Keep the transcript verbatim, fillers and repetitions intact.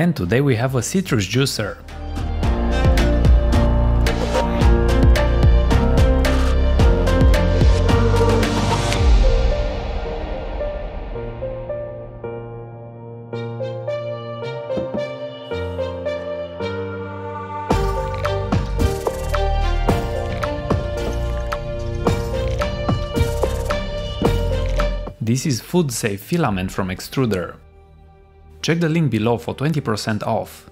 And today we have a citrus juicer. This is food safe filament from extruder. Check the link below for twenty percent off.